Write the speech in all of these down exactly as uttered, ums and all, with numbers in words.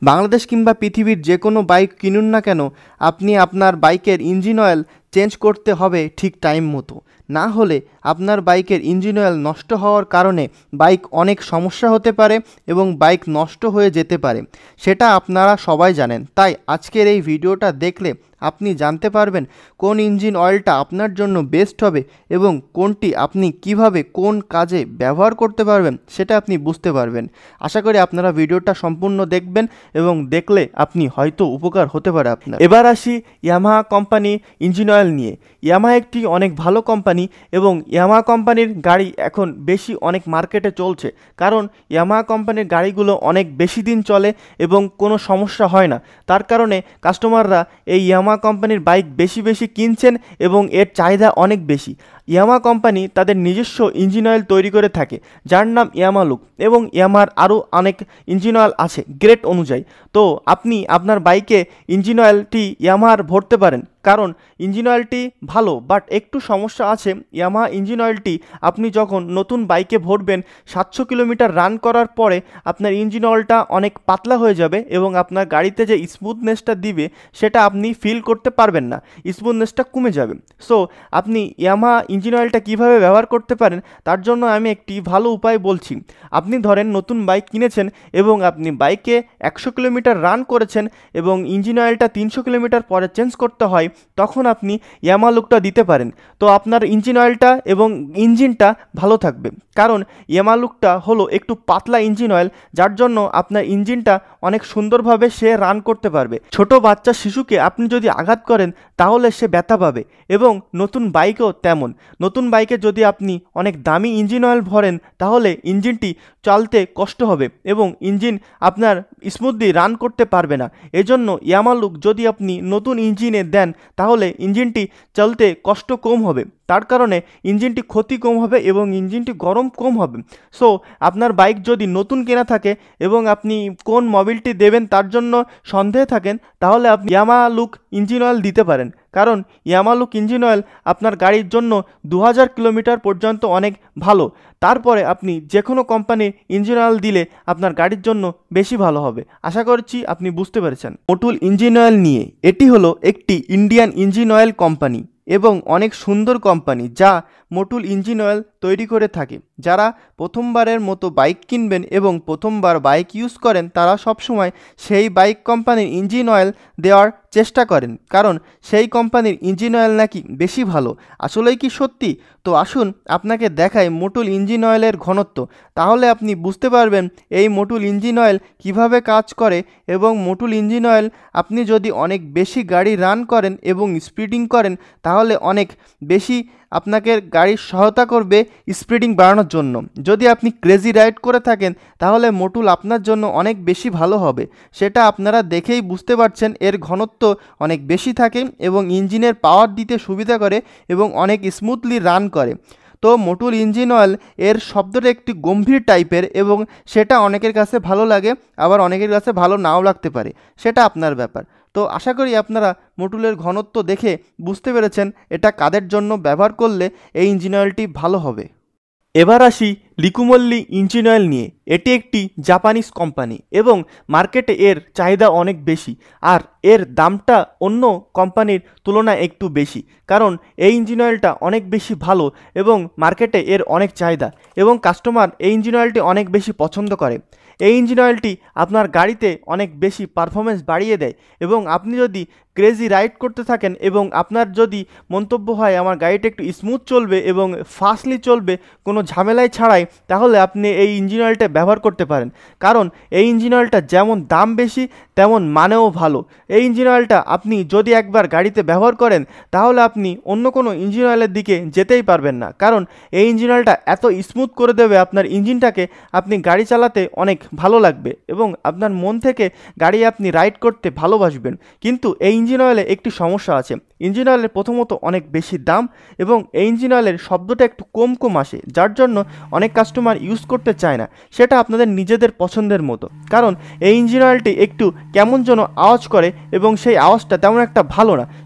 বাংলাদেশ কিংবা পৃথিবীর যে কোনো বাইক কিনুন না কেন, আপনি আপনার বাইকের ইঞ্জিন অয়েল চেঞ্জ করতে হবে ঠিক টাইম মতো। না হলে আপনার বাইকের ইঞ্জিন অয়েল নষ্ট হওয়ার কারণে বাইক অনেক সমস্যা হতে পারে এবং বাইক নষ্ট হয়ে যেতে পারে। সেটা আপনারা সবাই জানেন। তাই আজকের এই ভিডিওটা দেখলে আপনি জানতে পারবেন কোন ইঞ্জিন অয়েলটা আপনার জন্য বেস্ট হবে এবং কোনটি আপনি কিভাবে কোন কাজে ব্যবহার করতে পারবেন সেটা আপনি বুঝতে পারবেন। আশা করি আপনারা ভিডিওটা সম্পূর্ণ দেখবেন এবং দেখলে আপনি হয়তো উপকার হতে পারে আপনার। এবার আসি ইয়ামাহা কোম্পানি ইঞ্জিন অয়েল নিয়ে। ইয়ামাহা একটি অনেক ভালো কোম্পানি এবং ইয়ামাহা কোম্পানির গাড়ি এখন বেশি অনেক মার্কেটে চলছে, কারণ ইয়ামাহা কোম্পানির গাড়িগুলো অনেক বেশি দিন চলে এবং কোনো সমস্যা হয় না। তার কারণে কাস্টমাররা এই ইয়ামাহা কোম্পানির বাইক বেশি বেশি কিনছেন এবং এর চাহিদা অনেক বেশি। ইয়ামাহা কোম্পানি তাদের নিজস্ব ইঞ্জিন অয়েল তৈরি করে থাকে যার নাম ইয়ামাহা লুক, এবং ইয়ামাহার আরও অনেক ইঞ্জিন অয়েল আছে গ্রেড অনুযায়ী। তো আপনি আপনার বাইকে ইঞ্জিন অয়েলটি ইয়ামাহার ভরতে পারেন, কারণ ইঞ্জিন অয়েলটি ভালো, বাট একটু সমস্যা আছে। ইয়ামাহা ইঞ্জিন অয়েলটি আপনি যখন নতুন বাইকে ভরবেন, সাতশো কিলোমিটার রান করার পরে আপনার ইঞ্জিন অয়েলটা অনেক পাতলা হয়ে যাবে এবং আপনার গাড়িতে যে স্মুথনেসটা দিবে সেটা আপনি ফিল করতে পারবেন না, স্মুথনেসটা কমে যাবে। সো আপনি ইয়ামাহা ইঞ্জিন অয়েলটা কীভাবে ব্যবহার করতে পারেন তার জন্য আমি একটি ভালো উপায় বলছি। আপনি ধরেন নতুন বাইক কিনেছেন এবং আপনি বাইকে একশো কিলোমিটার রান করেছেন এবং ইঞ্জিন অয়েলটা তিনশো কিলোমিটার পরে চেঞ্জ করতে হয়, তখন আপনি ইয়ামাহা লুকটা দিতে পারেন। তো আপনার ইঞ্জিন অয়েলটা এবং ইঞ্জিনটা ভালো থাকবে, কারণ ইয়ামাহা লুকটা হলো একটু পাতলা ইঞ্জিন অয়েল, যার জন্য আপনার ইঞ্জিনটা অনেক সুন্দরভাবে সে রান করতে পারবে। ছোট বাচ্চা শিশুকে আপনি যদি আঘাত করেন তাহলে সে ব্যথা পাবে, এবং নতুন বাইকও তেমন। নতুন বাইকে যদি আপনি অনেক দামি ইঞ্জিন অয়েল ভরেন তাহলে ইঞ্জিনটি চালতে কষ্ট হবে এবং ইঞ্জিন আপনার স্মুথলি রান করতে পারবে না। এজন্য ইয়ামাহা লুক যদি আপনি নতুন ইঞ্জিনে দেন তাহলে ইঞ্জিনটি চলতে কষ্ট কম হবে, তার কারণে ইঞ্জিনটি ক্ষতি কম হবে এবং ইঞ্জিনটি গরম কম হবে। সো আপনার বাইক যদি নতুন কেনা থাকে এবং আপনি কোন মডেলটি দেবেন তার জন্য সন্দেহে থাকেন, তাহলে আপনি ইয়ামাহা লুক ইঞ্জিন অয়েল দিতে পারেন, কারণ ইয়ামাহা লুক ইঞ্জিন অয়েল আপনার গাড়ির জন্য দু হাজার কিলোমিটার পর্যন্ত অনেক ভালো। তারপরে আপনি যে কোনো কোম্পানির ইঞ্জিন অয়েল দিলে আপনার গাড়ির জন্য বেশি ভালো হবে। আশা করছি আপনি বুঝতে পেরেছেন। মোটুল ইঞ্জিন অয়েল নিয়ে, এটি হলো একটি ইন্ডিয়ান ইঞ্জিন অয়েল কোম্পানি এবং অনেক সুন্দর কোম্পানি যা মোটুল ইঞ্জিন অয়েল তৈরি করে থাকে। যারা প্রথমবারের মতো বাইক কিনবেন এবং প্রথমবার বাইক ইউজ করেন তারা সবসময় সেই বাইক কোম্পানির ইঞ্জিন অয়েল দেওয়ার চেষ্টা করেন, কারণ সেই কোম্পানির ইঞ্জিন অয়েল নাকি বেশি ভালো। আসলেই কি সত্যি? তো আসুন আপনাকে দেখাই মোটুল ইঞ্জিন অয়েলের ঘনত্ব, তাহলে আপনি বুঝতে পারবেন এই মোটুল ইঞ্জিন অয়েল কিভাবে কাজ করে। এবং মোটুল ইঞ্জিন অয়েল আপনি যদি অনেক বেশি গাড়ি রান করেন এবং স্পিডিং করেন তাহলে অনেক বেশি আপনাকে গাড়ির সহায়তা করবে স্পিডিং বাড়ানোর জন্য। যদি আপনি ক্রেজি রাইড করে থাকেন তাহলে মোটুল আপনার জন্য অনেক বেশি ভালো হবে। সেটা আপনারা দেখেই বুঝতে পারছেন, এর ঘনত্ব অনেক বেশি থাকে এবং ইঞ্জিনের পাওয়ার দিতে সুবিধা করে এবং অনেক স্মুথলি রান করে। তো মোটুল ইঞ্জিন অয়েল এর শব্দটা একটি গম্ভীর টাইপের এবং সেটা অনেকের কাছে ভালো লাগে, আবার অনেকের কাছে ভালো নাও লাগতে পারে, সেটা আপনার ব্যাপার। তো আশা করি আপনারা মোটুলের ঘনত্ব দেখে বুঝতে পেরেছেন এটা কাদের জন্য ব্যবহার করলে এই ইঞ্জিন অয়েলটি ভালো হবে। এবার আসি লিকুমল্লি ইঞ্জিন অয়েল নিয়ে। এটি একটি জাপানিজ কোম্পানি এবং মার্কেটে এর চাহিদা অনেক বেশি, আর এর দামটা অন্য কোম্পানির তুলনায় একটু বেশি, কারণ এই ইঞ্জিন অয়েলটা অনেক বেশি ভালো এবং মার্কেটে এর অনেক চাহিদা এবং কাস্টমার এই ইঞ্জিন অয়েলটি অনেক বেশি পছন্দ করে। এই ইঞ্জিন অয়েলটি আপনার গাড়িতে অনেক বেশি পারফরমেন্স বাড়িয়ে দেয় এবং আপনি যদি ক্রেজি রাইড করতে থাকেন এবং আপনার যদি মন্তব্য হয় আমার গাড়িটা একটু স্মুথ চলবে এবং ফাস্টলি চলবে কোনো ঝামেলায় ছাড়াই, তাহলে আপনি এই ইঞ্জিন অয়েলটা ব্যবহার করতে পারেন, কারণ এই ইঞ্জিন অয়েলটা যেমন দাম বেশি তেমন মানেও ভালো। এই ইঞ্জিন অয়েলটা আপনি যদি একবার গাড়িতে ব্যবহার করেন তাহলে আপনি অন্য কোনো ইঞ্জিন অয়েলের দিকে যেতেই পারবেন না, কারণ এই ইঞ্জিন অয়েলটা এত স্মুথ করে দেবে আপনার ইঞ্জিনটাকে, আপনি গাড়ি চালাতে অনেক ভালো লাগবে এবং আপনার মন থেকে গাড়ি আপনি রাইড করতে ভালোবাসবেন। কিন্তু এই ইঞ্জিন অয়েলে একটি সমস্যা আছে, ইঞ্জিন অয়েলের প্রথমত অনেক বেশি দাম এবং এই ইঞ্জিন অয়েলের শব্দটা একটু কম কম আসে, যার জন্য অনেক কাস্টমার ইউজ করতে চায় না। সেটা আপনাদের নিজেদের পছন্দের মতো, কারণ এই ইঞ্জিন অয়েলটি একটু কেমন যেন আওয়াজ করে এবং সেই আওয়াজটা তেমন একটা ভালো না।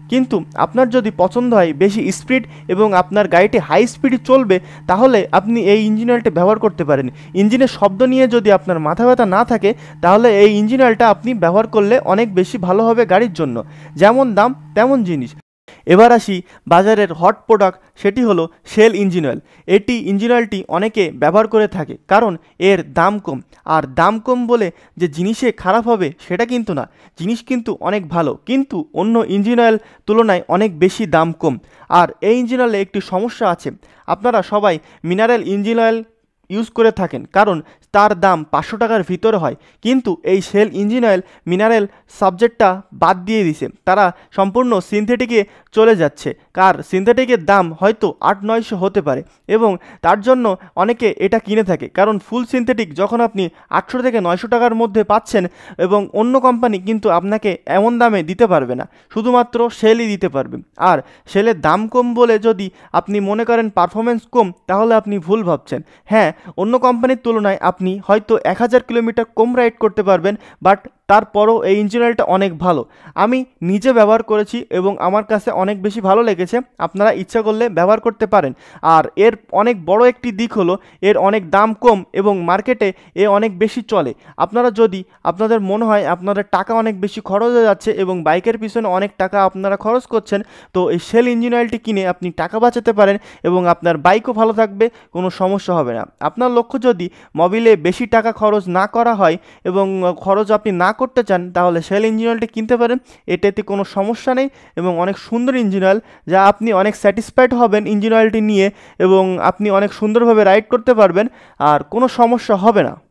কিন্তু আপনার যদি পছন্দ হয় বেশি স্পিড এবং আপনার গাড়িটি হাই স্পিডে চলবে, তাহলে আপনি এই ইঞ্জিন অয়েলটা ব্যবহার করতে পারেন। ইঞ্জিনের শব্দ নিয়ে যদি আপনার মাথা ব্যথা না থাকে, তাহলে এই ইঞ্জিন অয়েলটা আপনি ব্যবহার করলে অনেক বেশি ভালো হবে গাড়ির জন্য। যেমন দাম তেমন জিনিস। এবার আসি বাজারের হট প্রোডাক্ট, সেটি হলো শেল ইঞ্জিন অয়েল। এটি ইঞ্জিন অয়েলটি অনেকে ব্যবহার করে থাকে, কারণ এর দাম কম। আর দাম কম বলে যে জিনিসে খারাপ হবে সেটা কিন্তু না, জিনিস কিন্তু অনেক ভালো, কিন্তু অন্য ইঞ্জিন অয়েল তুলনায় অনেক বেশি দাম কম। আর এই ইঞ্জিন অয়েলে একটি সমস্যা আছে, আপনারা সবাই মিনারেল ইঞ্জিন অয়েল ইউজ করে থাকেন, কারণ তার দাম পাঁচশো টাকার ভিতরে হয়। কিন্তু এই শেল ইঞ্জিন অয়েল মিনারেল সাবজেক্টটা বাদ দিয়ে দিছে, তারা সম্পূর্ণ সিনথেটিকে চলে যাচ্ছে। কার সিনথেটিকের দাম হয়তো আট নয়শো হতে পারে, এবং তার জন্য অনেকে এটা কিনে থাকে, কারণ ফুল সিনথেটিক যখন আপনি আটশো থেকে নয়শো টাকার মধ্যে পাচ্ছেন, এবং অন্য কোম্পানি কিন্তু আপনাকে এমন দামে দিতে পারবে না, শুধুমাত্র শেলই দিতে পারবে। আর শেলের দাম কম বলে যদি আপনি মনে করেন পারফরমেন্স কম, তাহলে আপনি ভুল ভাবছেন। হ্যাঁ, অন্য কোম্পানির তুলনায় আপনি হয়তো এক হাজার কিলোমিটার কম রাইড করতে পারবেন, বাট তারপরও এই ইঞ্জিন অয়েলটা অনেক ভালো। আমি নিজে ব্যবহার করেছি এবং আমার কাছে অনেক বেশি ভালো লেগেছে। আপনারা ইচ্ছা করলে ব্যবহার করতে পারেন। আর এর অনেক বড় একটি দিক হলো এর অনেক দাম কম এবং মার্কেটে এ অনেক বেশি চলে। আপনারা যদি আপনাদের মনে হয় আপনাদের টাকা অনেক বেশি খরচ হয়ে যাচ্ছে এবং বাইকের পিছনে অনেক টাকা আপনারা খরচ করছেন, তো এই শেল ইঞ্জিন অয়েলটি কিনে আপনি টাকা বাঁচাতে পারেন এবং আপনার বাইকও ভালো থাকবে, কোনো সমস্যা হবে না। আপনার লক্ষ্য যদি মোবিলে বেশি টাকা খরচ না করা হয় এবং খরচ আপনি না করতে চান, তাহলে শেল ইঞ্জিন অয়েলটি কিনতে পারেন। এটাতে কোনো সমস্যা নেই এবং অনেক সুন্দর ইঞ্জিন অয়েল, যা আপনি অনেক স্যাটিসফাইড হবেন ইঞ্জিন অয়েলটি নিয়ে, এবং আপনি অনেক সুন্দরভাবে রাইড করতে পারবেন আর কোনো সমস্যা হবে না।